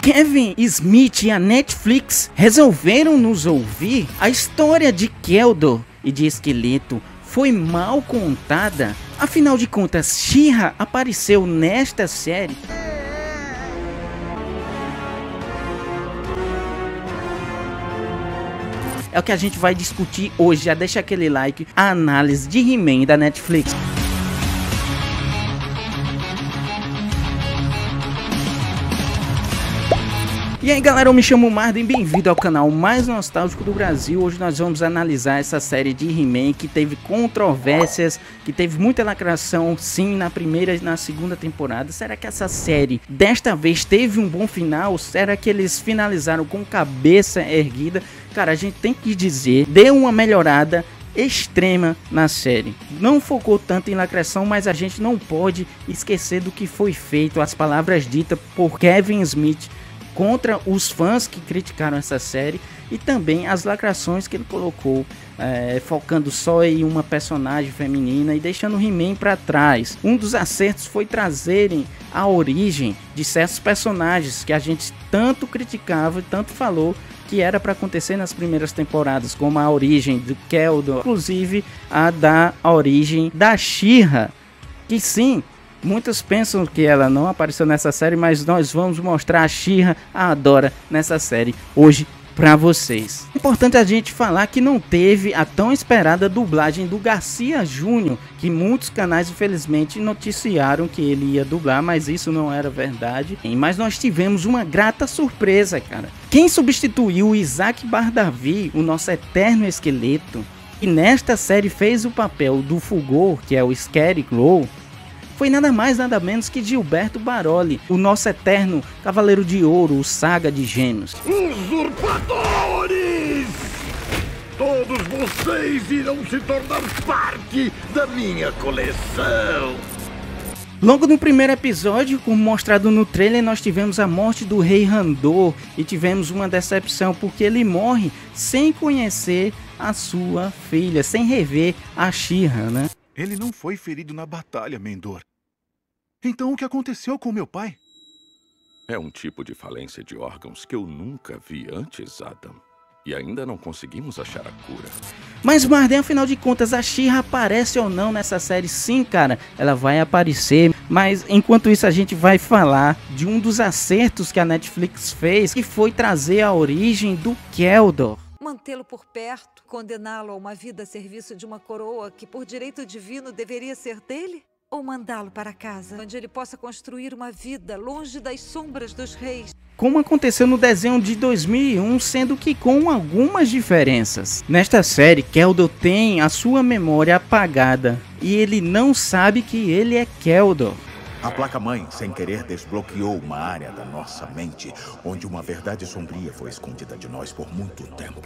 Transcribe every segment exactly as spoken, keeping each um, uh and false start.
Kevin Smith e a Netflix resolveram nos ouvir. A história de Keldor e de Esqueleto foi mal contada. Afinal de contas, She-Ra apareceu nesta série. É o que a gente vai discutir hoje. Já deixa aquele like, a análise de He-Man da Netflix. E aí galera, eu me chamo Marden, bem-vindo ao canal mais nostálgico do Brasil. Hoje nós vamos analisar essa série de He-Man que teve controvérsias, que teve muita lacração, sim, na primeira e na segunda temporada. Será que essa série desta vez teve um bom final? Será que eles finalizaram com cabeça erguida? Cara, a gente tem que dizer, deu uma melhorada extrema na série. Não focou tanto em lacração, mas a gente não pode esquecer do que foi feito, as palavras ditas por Kevin Smith contra os fãs que criticaram essa série, e também as lacrações que ele colocou, é, focando só em uma personagem feminina e deixando o He-Man para trás. Um dos acertos foi trazerem a origem de certos personagens que a gente tanto criticava e tanto falou que era para acontecer nas primeiras temporadas, como a origem do Keldor, inclusive a da a origem da She-Ra, que sim, muitos pensam que ela não apareceu nessa série, mas nós vamos mostrar a She-Ra, a Adora, nessa série hoje para vocês. Importante a gente falar que não teve a tão esperada dublagem do Garcia Júnior, que muitos canais infelizmente noticiaram que ele ia dublar, mas isso não era verdade. Mas nós tivemos uma grata surpresa, cara. Quem substituiu o Isaac Bardavi, o nosso eterno esqueleto, e nesta série fez o papel do Fulgor, que é o Scarecrow, foi nada mais nada menos que Gilberto Baroli, o nosso eterno Cavaleiro de Ouro, o Saga de Gêmeos. Usurpadores! Todos vocês irão se tornar parte da minha coleção! Logo no primeiro episódio, como mostrado no trailer, nós tivemos a morte do Rei Randor e tivemos uma decepção porque ele morre sem conhecer a sua filha, sem rever a She-Ra, né? Ele não foi ferido na batalha, Mendor. Então o que aconteceu com meu pai? É um tipo de falência de órgãos que eu nunca vi antes, Adam. E ainda não conseguimos achar a cura. Mas Marden, afinal de contas, a She-Ra aparece ou não nessa série? Sim, cara, ela vai aparecer. Mas enquanto isso a gente vai falar de um dos acertos que a Netflix fez, que foi trazer a origem do Keldor. Mantê-lo por perto, condená-lo a uma vida a serviço de uma coroa que por direito divino deveria ser dele? Ou mandá-lo para casa, onde ele possa construir uma vida longe das sombras dos reis? Como aconteceu no desenho de dois mil e um, sendo que com algumas diferenças. Nesta série, Keldor tem a sua memória apagada e ele não sabe que ele é Keldor. A placa-mãe, sem querer, desbloqueou uma área da nossa mente, onde uma verdade sombria foi escondida de nós por muito tempo.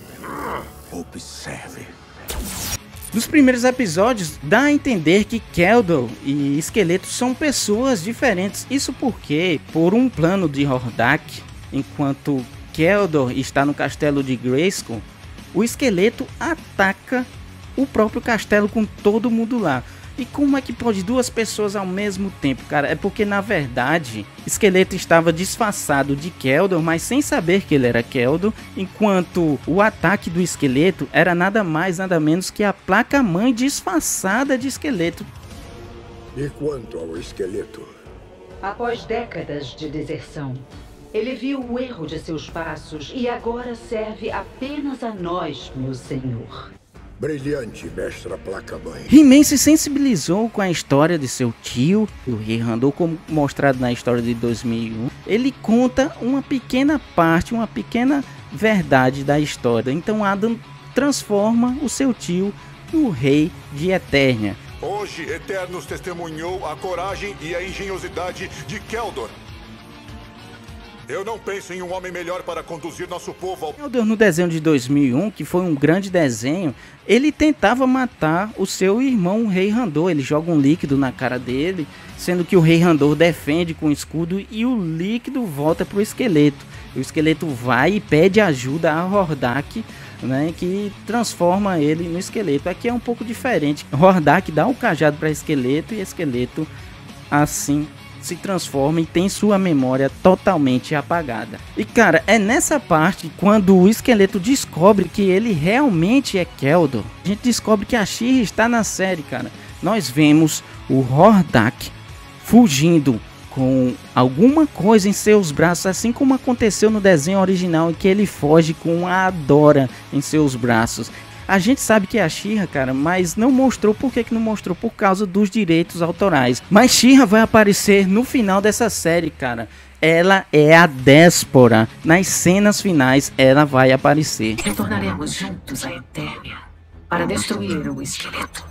Observe. Nos primeiros episódios, dá a entender que Keldor e Esqueleto são pessoas diferentes. Isso porque, por um plano de Hordak, enquanto Keldor está no castelo de Grayskull, o Esqueleto ataca o próprio castelo com todo mundo lá. E como é que pode duas pessoas ao mesmo tempo, cara? É porque, na verdade, Esqueleto estava disfarçado de Keldor, mas sem saber que ele era Keldor, enquanto o ataque do Esqueleto era nada mais, nada menos que a placa-mãe disfarçada de Esqueleto. E quanto ao Esqueleto? Após décadas de deserção, ele viu o erro de seus passos e agora serve apenas a nós, meu senhor. Brilhante, mestra placa-mãe. He-Man se sensibilizou com a história de seu tio, o Rei Randor, como mostrado na história de dois mil e um. Ele conta uma pequena parte, uma pequena verdade da história. Então Adam transforma o seu tio no Rei de Eternia. Hoje, Eternos testemunhou a coragem e a engenhosidade de Keldor. Eu não penso em um homem melhor para conduzir nosso povo ao... Keldor, no desenho de dois mil e um, que foi um grande desenho, ele tentava matar o seu irmão, o Rei Randor. Ele joga um líquido na cara dele, sendo que o Rei Randor defende com o escudo e o líquido volta para o Esqueleto. O Esqueleto vai e pede ajuda a Hordak, né, que transforma ele no Esqueleto. Aqui é um pouco diferente. Hordak dá o cajado para Esqueleto e Esqueleto assim se transforma e tem sua memória totalmente apagada. E cara, é nessa parte quando o esqueleto descobre que ele realmente é Keldor. A gente descobre que a She-Ra está na série, cara. Nós vemos o Hordak fugindo com alguma coisa em seus braços, assim como aconteceu no desenho original, em que ele foge com a Adora em seus braços. A gente sabe que é a She-Ra, cara, mas não mostrou. Por que que não mostrou? Por causa dos direitos autorais. Mas She-Ra vai aparecer no final dessa série, cara. Ela é a Déspora. Nas cenas finais, ela vai aparecer. Retornaremos juntos à Eternia para destruir o esqueleto.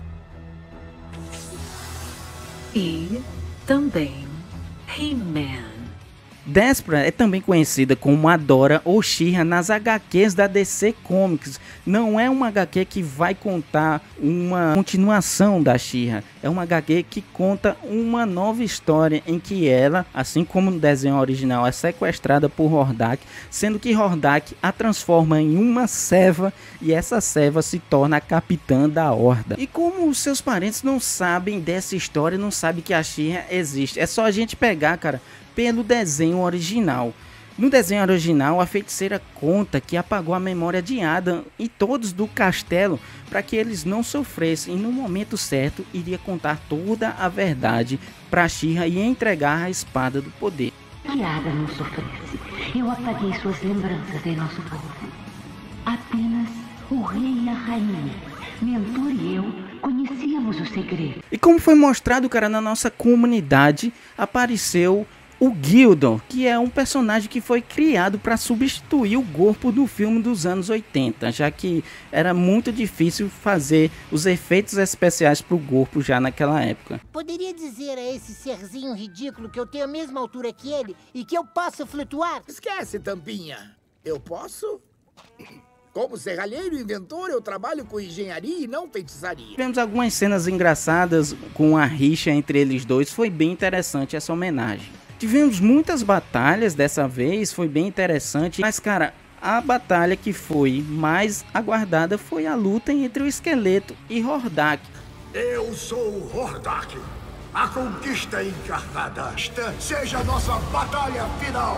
E também He-Man. Déspora é também conhecida como Adora ou She-Ra nas agá quês da D C Comics. Não é uma agá quê que vai contar uma continuação da She-Ra. É uma agá quê que conta uma nova história em que ela, assim como no desenho original, é sequestrada por Hordak, sendo que Hordak a transforma em uma Seva e essa Seva se torna a capitã da Horda. E como os seus parentes não sabem dessa história, não sabem que a She-Ra existe, é só a gente pegar, cara, pelo desenho original. No desenho original, a feiticeira conta que apagou a memória de Adam e todos do castelo para que eles não sofressem, e no momento certo iria contar toda a verdade para She-Ra e entregar a espada do poder. Que Adam não sofresse. Eu apaguei suas lembranças em nosso povo. Apenas o rei e a rainha, Mentor e eu, conhecíamos o segredo. E como foi mostrado, cara, na nossa comunidade, apareceu o Gildor, que é um personagem que foi criado para substituir o Gorpo do filme dos anos oitenta, já que era muito difícil fazer os efeitos especiais para o Gorpo já naquela época. Poderia dizer a esse serzinho ridículo que eu tenho a mesma altura que ele e que eu posso flutuar? Esquece, tampinha. Eu posso? Como serralheiro e inventor, eu trabalho com engenharia e não feitiçaria. Tivemos algumas cenas engraçadas com a rixa entre eles dois, foi bem interessante essa homenagem. Tivemos muitas batalhas dessa vez, foi bem interessante, mas cara, a batalha que foi mais aguardada foi a luta entre o esqueleto e Hordak. Eu sou Hordak, a conquista encarnada. Esta seja a nossa batalha final.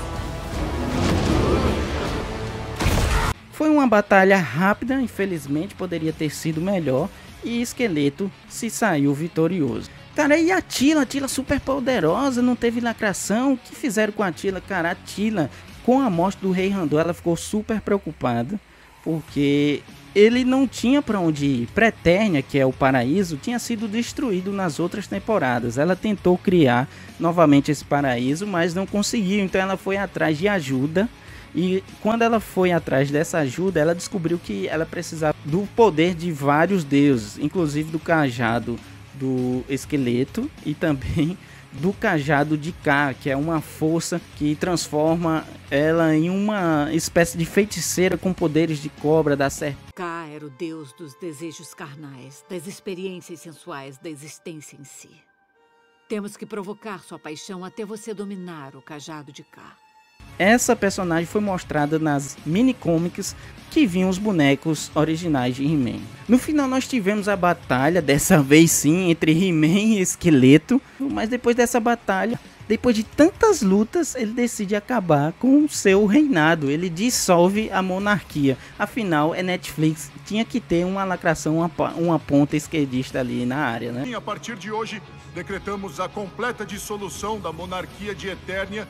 Foi uma batalha rápida, infelizmente poderia ter sido melhor, e Esqueleto se saiu vitorioso. Cara, e a Teela? A Teela super poderosa, não teve lacração. O que fizeram com a Teela? Cara, a Teela, com a morte do Rei Randor, ela ficou super preocupada, porque ele não tinha para onde ir. Preternia, que é o paraíso, tinha sido destruído nas outras temporadas. Ela tentou criar novamente esse paraíso, mas não conseguiu, então ela foi atrás de ajuda. E quando ela foi atrás dessa ajuda, ela descobriu que ela precisava do poder de vários deuses, inclusive do cajado do esqueleto e também do cajado de Ka, que é uma força que transforma ela em uma espécie de feiticeira com poderes de cobra da serpente. Ka era o deus dos desejos carnais, das experiências sensuais, da existência em si. Temos que provocar sua paixão até você dominar o cajado de Ka. Essa personagem foi mostrada nas mini-comics que vinham os bonecos originais de He-Man. No final nós tivemos a batalha, dessa vez sim, entre He-Man e Esqueleto. Mas depois dessa batalha, depois de tantas lutas, ele decide acabar com o seu reinado. Ele dissolve a monarquia. Afinal, é Netflix, tinha que ter uma lacração, uma, uma ponta esquerdista ali na área, né? A partir de hoje, decretamos a completa dissolução da monarquia de Eternia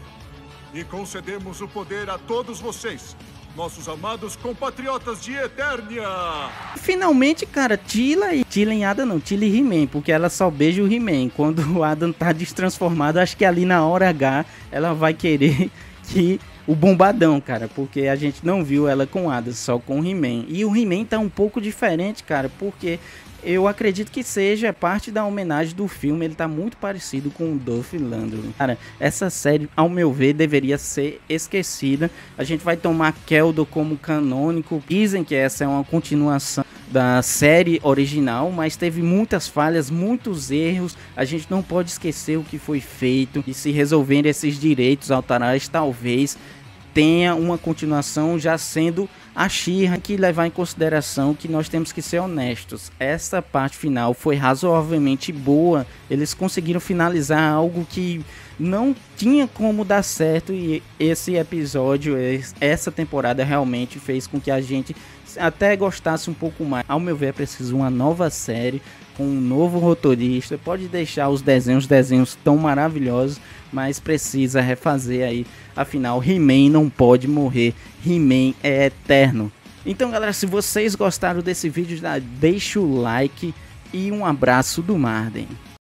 e concedemos o poder a todos vocês, nossos amados compatriotas de Eternia. Finalmente, cara, Teela e... Teela em Adam não, Teela e He-Man, porque ela só beija o He-Man. Quando o Adam tá destransformado, acho que ali na hora H, ela vai querer que... o bombadão, cara, porque a gente não viu ela com Adam, só com o He-Man. E o He-Man tá um pouco diferente, cara, porque... eu acredito que seja parte da homenagem do filme, ele tá muito parecido com o Dolph Lundgren. Cara, essa série, ao meu ver, deveria ser esquecida. A gente vai tomar Keldor como canônico. Dizem que essa é uma continuação da série original, mas teve muitas falhas, muitos erros. A gente não pode esquecer o que foi feito. E se resolverem esses direitos autorais, talvez tenha uma continuação, já sendo a She-Ra, que levar em consideração que nós temos que ser honestos. Essa parte final foi razoavelmente boa, eles conseguiram finalizar algo que não tinha como dar certo, e esse episódio, essa temporada realmente fez com que a gente até gostasse um pouco mais. Ao meu ver, é preciso uma nova série com um novo roteirista. Pode deixar os desenhos, os desenhos tão maravilhosos, mas precisa refazer aí. Afinal, He-Man não pode morrer, He-Man é eterno. Então, galera, se vocês gostaram desse vídeo, deixa o like e um abraço do Marden.